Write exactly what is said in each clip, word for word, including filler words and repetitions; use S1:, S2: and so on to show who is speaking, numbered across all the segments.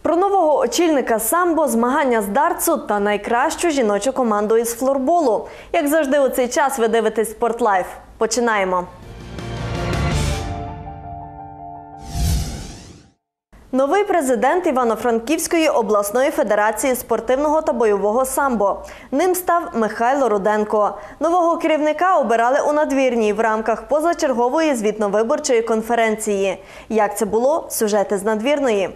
S1: Про нового очільника самбо, змагання з дартсу та найкращу жіночу команду із флорболу. Як завжди у цей час ви дивитесь «Спортлайф». Починаємо. Новий президент Івано-Франківської обласної федерації спортивного та бойового самбо. Ним став Михайло Руденко. Нового керівника обирали у надвірній в рамках позачергової звітно-виборчої конференції. Як це було? Сюжети з надвірної.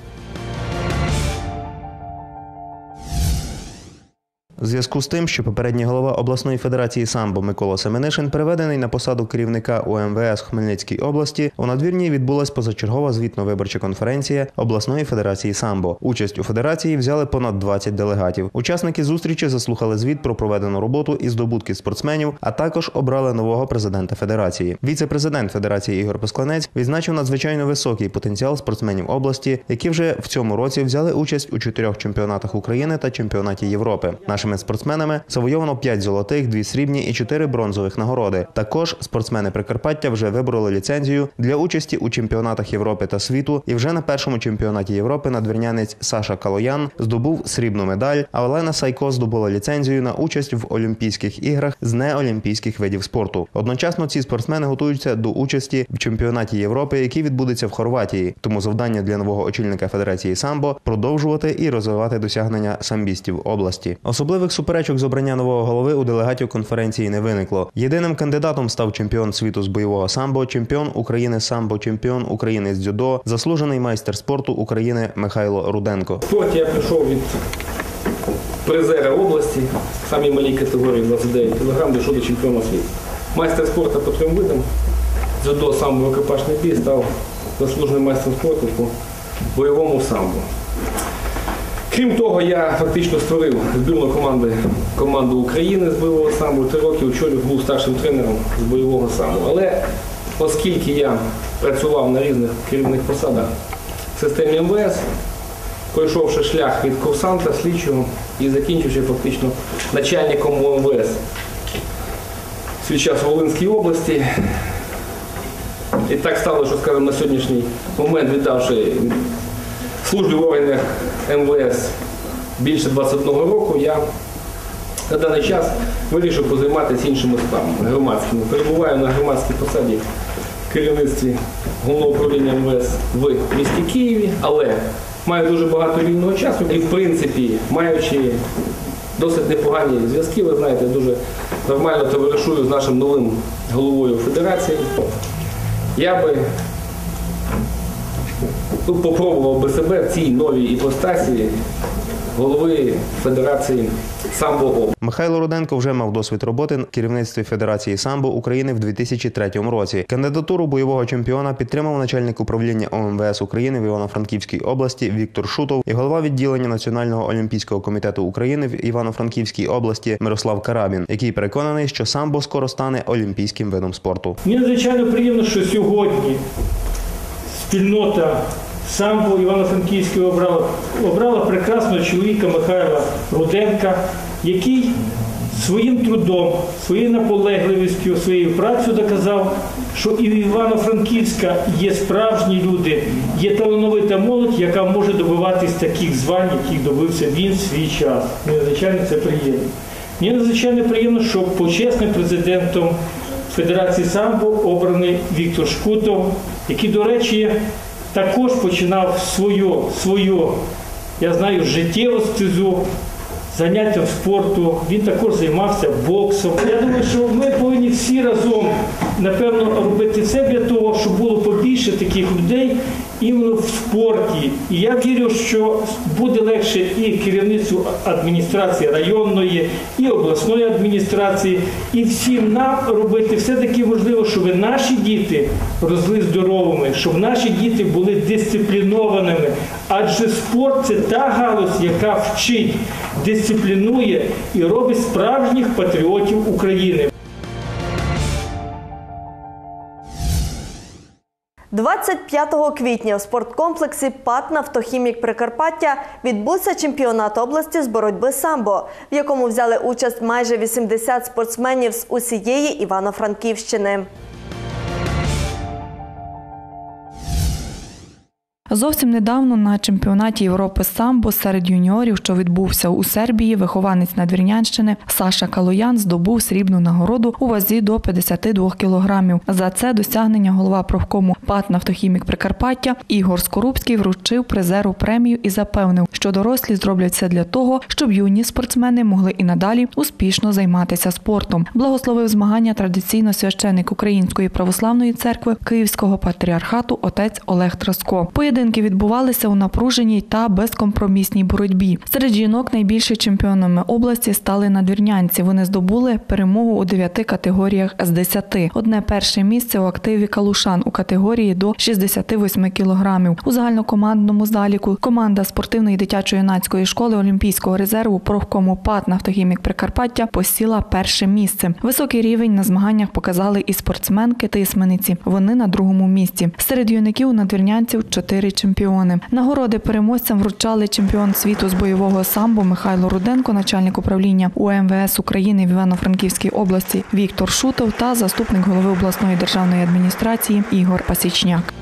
S2: У зв'язку з тим, що попередній голова обласної федерації самбо Микола Семенишин переведений на посаду керівника У Ем Ве Ес в Хмельницькій області, у надвірній відбулась позачергова звітно-виборча конференція обласної федерації самбо. Участь у федерації взяли понад двадцять делегатів. Учасники зустрічі заслухали звіт про проведену роботу і здобутки спортсменів, а також обрали нового президента федерації. Віце-президент федерації Ігор Поскланець відзначив надзвичайно високий потенціал спортсменів області, які вже в цьому році взяли участь у чотирьох чемпіонатах України та чемпіонаті Європи. Нашими спортсменами завойовано п'ять золотих, дві срібні і чотири бронзових нагороди. Також спортсмени Прикарпаття вже вибороли ліцензію для участі у чемпіонатах Європи та світу, і вже на першому чемпіонаті Європи надвірнянець Саша Калоян здобув срібну медаль, а Олена Сайко здобула ліцензію на участь в Олімпійських іграх з неолімпійських видів спорту. Одночасно ці спортсмени готуються до участі в чемпіонаті Європи, який відбудеться в Хорватії. Тому завдання для нового очільника Федерації самбо – продовжувати і розвивати досягнення самбістів області. Особливих суперечок з обрання нового голови у делегатів конференції не виникло. Єдиним кандидатом став чемпіон світу з бойового самбо, чемпіон України самбо, чемпіон України з дзюдо, заслужений майстер спорту України Михайло Руденко.
S3: В спорті я прийшов від призера області, в самій малій категорії двадцять дев'ять кілограмів, дійшов до чемпіона світу. Майстер спорту по трьом видам, дзюдо, самбо, рукопашний бій, став заслуженим майстром спорту по бойовому самбо. Крім того, я фактично створив збірну команду, команду України з бойового самбо, три роки очолював, був старшим тренером з бойового самбо. Але оскільки я працював на різних керівних посадах в системі Ем Ве Ес, пройшовши шлях від курсанта, слідчого і закінчивши фактично начальником Ем Ве Ес свій час у Волинській області. І так стало, що, скажімо, на сьогоднішній момент, віддавши службі в органах Ем Ве Ес більше двадцять одного року, я на даний час вирішив позайматися іншими справами, громадськими. Перебуваю на громадській посаді в керівництві Головного управління Ем Ве Ес в місті Києві, але маю дуже багато вільного часу і, в принципі, маючи досить непогані зв'язки, ви знаєте, дуже нормально товаришую з нашим новим головою федерації, я би тут попробував би себе в цій новій іпостасі голови Федерації самбо області.
S2: Михайло Руденко вже мав досвід роботи в керівництві Федерації самбо України в дві тисячі третьому році. Кандидатуру бойового чемпіона підтримав начальник управління О Ем Ве Ес України в Івано-Франківській області Віктор Шутов і голова відділення Національного олімпійського комітету України в Івано-Франківській області Мирослав Карабін, який переконаний, що самбо скоро стане олімпійським видом спорту.
S4: Мені надзвичайно приємно, що сьогодні спільнота самбо Івано-Франківської обрала, обрала прекрасного чоловіка Михайла Руденка, який своїм трудом, своєю наполегливістю, своєю працею доказав, що і в Івано-Франківська є справжні люди, є талановита молодь, яка може добиватись таких звань, яких добився він в свій час. Мені надзвичайно це приємно. Мені надзвичайно приємно, що почесним президентом Федерації самбо обраний Віктор Шкутов, який, до речі, також починав свою, свою, я знаю, життєву стезу, заняттям спорту. Він також займався боксом. Я думаю, що ми повинні всі разом, напевно, робити все для того, щоб було побільше таких людей іменно в спорті. І я вірю, що буде легше і керівництву адміністрації районної, і обласної адміністрації, і всім нам робити все-таки можливо, щоб наші діти росли здоровими, щоб наші діти були дисциплінованими. Адже спорт – це та галузь, яка вчить, дисциплінує і робить справжніх патріотів України.
S1: двадцять п'ятого квітня у спорткомплексі ПАТ «Нафтохімік Прикарпаття» відбувся чемпіонат області з боротьби самбо, в якому взяли участь майже вісімдесят спортсменів з усієї Івано-Франківщини.
S5: Зовсім недавно на чемпіонаті Європи з самбо серед юніорів, що відбувся у Сербії, вихованець Надвірнянщини Саша Калоян здобув срібну нагороду у вазі до п'ятдесят два кілограмів. За це досягнення голова профкому ПАТ «Нафтохімік Прикарпаття» Ігор Скорубський вручив призеру премію і запевнив, що дорослі зроблять все для того, щоб юні спортсмени могли і надалі успішно займатися спортом. Благословив змагання традиційно священник Української православної церкви Київського патріархату отець Олег Траско. Поєдинки відбувалися у напруженій та безкомпромісній боротьбі. Серед жінок найбільшими чемпіонами області стали надвірнянці. Вони здобули перемогу у дев'яти категоріях з десяти. Одне перше місце у активі калушан у категорії до шістдесят вісім кілограмів. У загальнокомандному заліку команда спортивної дитячо-юнацької школи Олімпійського резерву профкому ПАТ «Нафтохімік Прикарпаття» посіла перше місце. Високий рівень на змаганнях показали і спортсменки-тисмениці. Вони на другому місці. Серед юнаків у надвірнянців чотири чемпіони. Нагороди переможцям вручали чемпіон світу з бойового самбо Михайло Руденко, начальник управління У Ем Ве Ес України в Івано-Франківській області Віктор Шутов та заступник голови обласної державної адміністрації Ігор Пасічняк.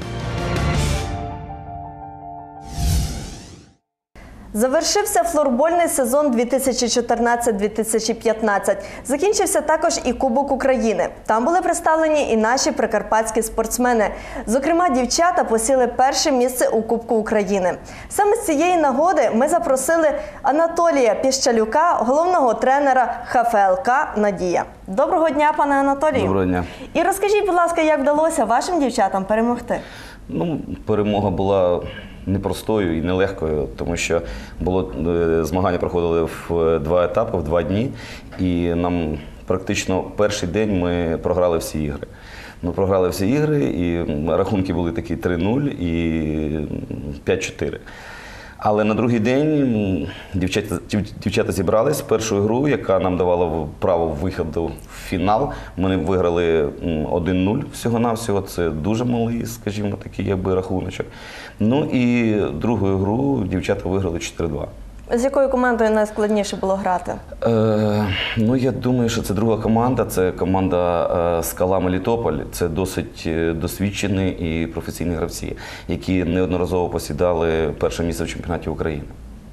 S1: Завершився флорбольний сезон дві тисячі чотирнадцять - дві тисячі п'ятнадцять. Закінчився також і Кубок України. Там були представлені і наші прикарпатські спортсмени. Зокрема, дівчата посіли перше місце у Кубку України. Саме з цієї нагоди ми запросили Анатолія Піщалюка, головного тренера Ха Фе Ел Ка «Надія». Доброго дня, пане Анатолію.
S6: Доброго дня.
S1: І розкажіть, будь ласка, як вдалося вашим дівчатам перемогти?
S6: Ну, перемога була непростою і нелегкою, тому що було, змагання проходили в два етапи, в два дні, і нам практично перший день ми програли всі ігри. Ми програли всі ігри, і рахунки були такі три нуль і п'ять чотири. Але на другий день дівчата, дівчата зібрались. Першу гру, яка нам давала право виходу в фінал, ми виграли один нуль всього-навсього. Це дуже малий, скажімо, такий якби рахуночок. Ну і другу гру дівчата виграли чотири два.
S1: З якою командою найскладніше було грати?
S6: Е, ну, я думаю, що це друга команда, це команда е, «Скала Мелітополь». Це досить досвідчені і професійні гравці, які неодноразово посідали перше місце в чемпіонаті України.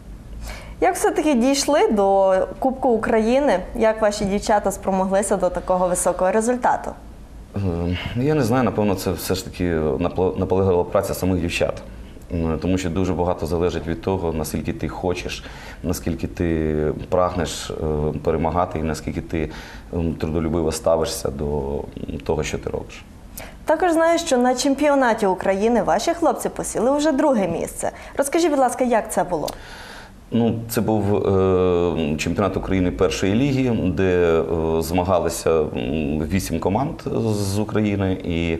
S1: Як все-таки дійшли до Кубку України? Як ваші дівчата спромоглися до такого високого результату?
S6: Е, я не знаю, напевно, це все ж таки наполеглива праця самих дівчат. Тому що дуже багато залежить від того, наскільки ти хочеш, наскільки ти прагнеш перемагати і наскільки ти трудолюбиво ставишся до того, що ти робиш.
S1: Також знаю, що на чемпіонаті України ваші хлопці посіли вже друге місце. Розкажіть, будь ласка, як це було?
S6: Ну, це був е, чемпіонат України першої ліги, де е, змагалися вісім команд з України. І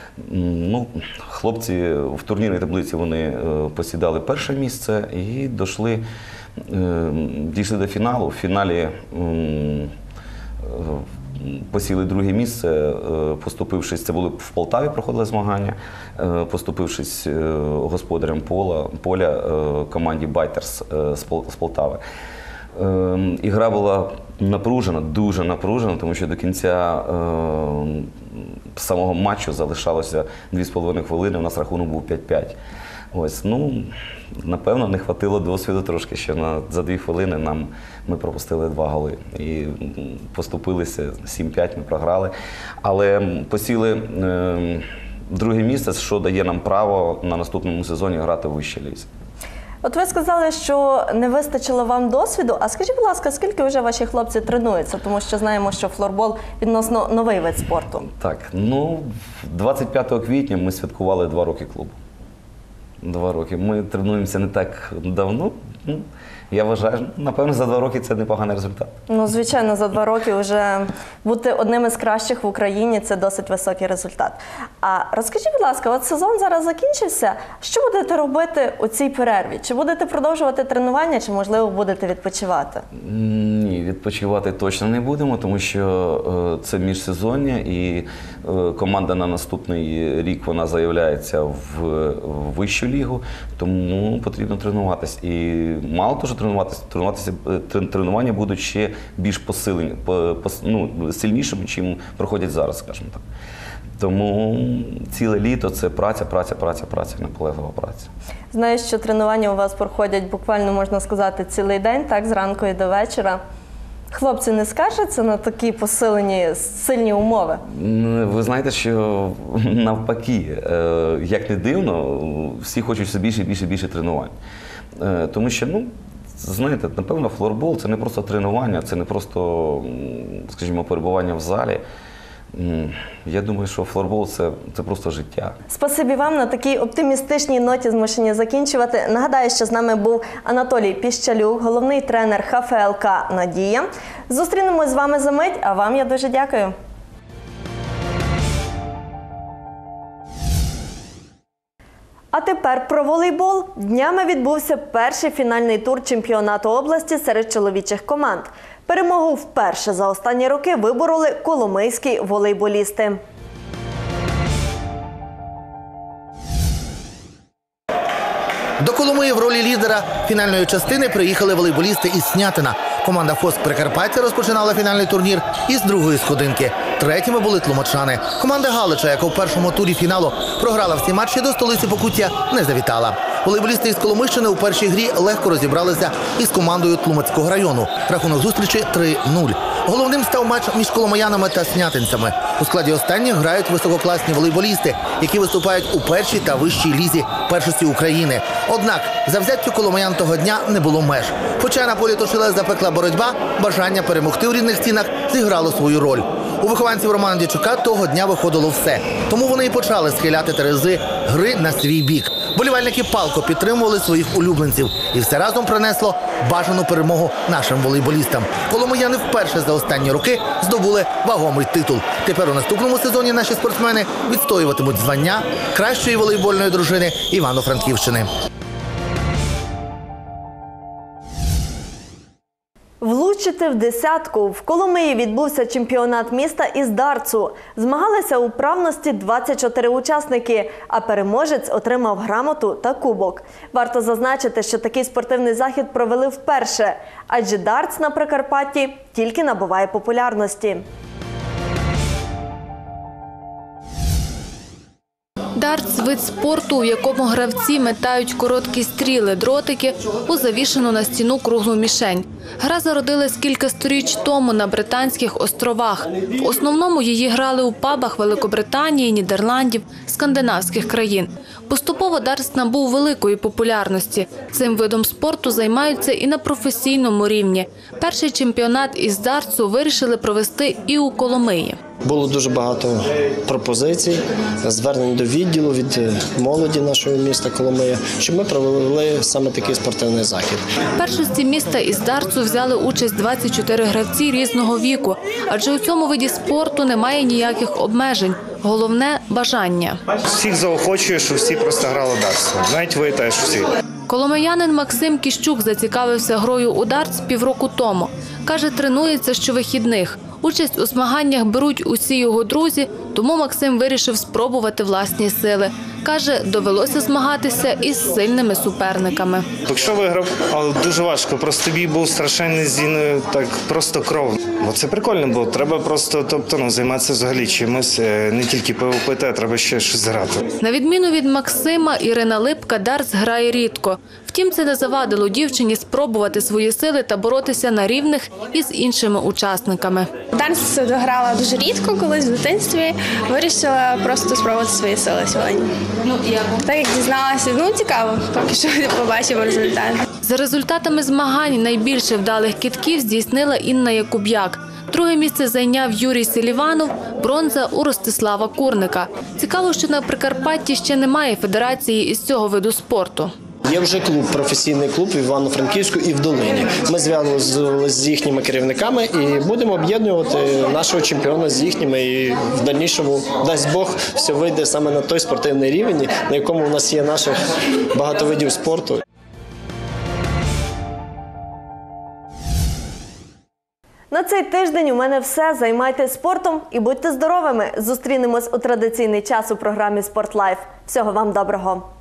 S6: ну, хлопці в турнірній таблиці вони посідали перше місце і дійшли, дійшли до фіналу. В фіналі посіли друге місце, поступившись, це були в Полтаві проходили змагання, поступившись господарям поля, поля команді «Байтерс» з Полтави. Ігра була напружена, дуже напружена, тому що до кінця е, самого матчу залишалося дві з половиною хвилини, у нас рахунок був п'ять п'ять. Ось, ну, напевно, не хватило досвіду трошки, що на, за дві хвилини нам, ми пропустили два голи. І поступилися сім п'ять, ми програли. Але посіли е, друге місце, що дає нам право на наступному сезоні грати в вищій лізі.
S1: От ви сказали, що не вистачило вам досвіду, а скажіть, будь ласка, скільки вже ваші хлопці тренуються? Тому що знаємо, що флорбол відносно новий вид спорту.
S6: Так, ну, двадцять п'ятого квітня ми святкували два роки клубу. Два роки. Ми тренуємося не так давно. Ну, я вважаю, напевно, за два роки це непоганий результат.
S1: Ну, звичайно, за два роки вже бути одним із кращих в Україні – це досить високий результат. А розкажіть, будь ласка, от сезон зараз закінчився. Що будете робити у цій перерві? Чи будете продовжувати тренування, чи, можливо, будете відпочивати?
S6: Ні, відпочивати точно не будемо, тому що це міжсезоння і команда на наступний рік вона заявляється в вищу лігу, тому потрібно тренуватись. І мало того, що тренуватися, тренуватися, тренування будуть ще більш посилені, ну, сильнішими, чим проходять зараз, скажімо так. Тому ціле літо – це праця, праця, праця, праця, наполеглива праця.
S1: Знаю, що тренування у вас проходять буквально, можна сказати, цілий день, так, зранку і до вечора. Хлопці не скаржаться на такі посилені, сильні умови?
S6: Ви знаєте, що навпаки, як не дивно, всі хочуть все більше і більше, більше тренувань. Тому що, ну, знаєте, напевно, флорбол – це не просто тренування, це не просто, скажімо, перебування в залі. Я думаю, що флорбол це, – це просто життя.
S1: Спасибі вам. На такій оптимістичній ноті змушені закінчувати. Нагадаю, що з нами був Анатолій Піщалюк, головний тренер ха фе ел ка «Надія». Зустрінемось з вами за мить, а вам я дуже дякую. А тепер про волейбол. Днями відбувся перший фінальний тур чемпіонату області серед чоловічих команд. Перемогу вперше за останні роки вибороли коломийські волейболісти.
S7: До Коломиї в ролі лідера фінальної частини приїхали волейболісти із Снятина. Команда «Фоск Прикарпаття» розпочинала фінальний турнір із другої сходинки. Третіми були тлумачани. Команда Галича, яка в першому турі фіналу програла всі матчі, до столиці Покуття не завітала. Волейболісти із Коломийщини у першій грі легко розібралися із командою Тлумацького району. Рахунок зустрічі три нуль. Головним став матч між коломиянами та снятинцями. У складі останніх грають висококласні волейболісти, які виступають у першій та вищій лізі першості України. Однак завзяттю коломиян того дня не було меж. Хоча на полі точила запекла боротьба, бажання перемогти у рідних стінах зіграло свою роль. У вихованців Романа Дячука того дня виходило все. Тому вони і почали схиляти терези гри на свій бік. Болівальники палко підтримували своїх улюбленців. І все разом принесло бажану перемогу нашим волейболістам. Коломияни вперше за останні роки здобули вагомий титул. Тепер у наступному сезоні наші спортсмени відстоюватимуть звання кращої волейбольної дружини Івано-Франківщини.
S1: Влучити в десятку. В Коломиї відбувся чемпіонат міста із дартсу. Змагалися у вправності двадцять чотири учасники, а переможець отримав грамоту та кубок. Варто зазначити, що такий спортивний захід провели вперше, адже дартс на Прикарпатті тільки набуває популярності.
S8: Дартс – вид спорту, у якому гравці метають короткі стріли, дротики у завішену на стіну круглу мішень. Гра зародилась кілька сторіч тому на Британських островах. В основному її грали у пабах Великобританії, Нідерландів, скандинавських країн. Поступово дартс набув великої популярності. Цим видом спорту займаються і на професійному рівні. Перший чемпіонат із дартсу вирішили провести і у Коломиї.
S9: Було дуже багато пропозицій, звернень до відділу від молоді нашого міста Коломия, щоб ми провели саме такий спортивний захід.
S8: В першості міста із дартсу взяли участь двадцять чотири гравці різного віку, адже у цьому виді спорту немає ніяких обмежень. Головне – бажання.
S10: Всіх заохочує, що всі просто грали дартс. Навіть ви теж всі.
S8: Коломиянин Максим Кіщук зацікавився грою у дартс півроку тому. Каже, тренується щовихідних. Участь у змаганнях беруть усі його друзі, тому Максим вирішив спробувати власні сили. Каже, довелося змагатися із сильними суперниками.
S10: Якщо виграв, але дуже важко. Просто бій був страшенний з Зіною, так просто кров. Бо це прикольно було. Треба просто, тобто, ну, займатися взагалі чимось, не тільки пе ве пе те, треба ще щось грати.
S8: На відміну від Максима, Ірина Липка дартс грає рідко. Втім, це не завадило дівчині спробувати свої сили та боротися на рівних із іншими учасниками.
S11: Дартс грала дуже рідко, колись в дитинстві. Вирішила просто спробувати свої сили сьогодні.
S8: Ну, як?
S11: Так як дізналася, ну цікаво, поки що побачимо результат.
S8: За результатами змагань найбільше вдалих кидків здійснила Інна Якуб'як. Друге місце зайняв Юрій Селіванов, бронза у Ростислава Курника. Цікаво, що на Прикарпатті ще немає федерації із цього виду спорту.
S9: Є вже клуб, професійний клуб в Івано-Франківську і в Долині. Ми зв'язалися з їхніми керівниками і будемо об'єднувати нашого чемпіона з їхніми. І в дальнішому, дасть Бог, все вийде саме на той спортивний рівень, на якому у нас є наших багато видів спорту.
S1: На цей тиждень у мене все. Займайтесь спортом і будьте здоровими. Зустрінемось у традиційний час у програмі «Спорт Лайф». Всього вам доброго!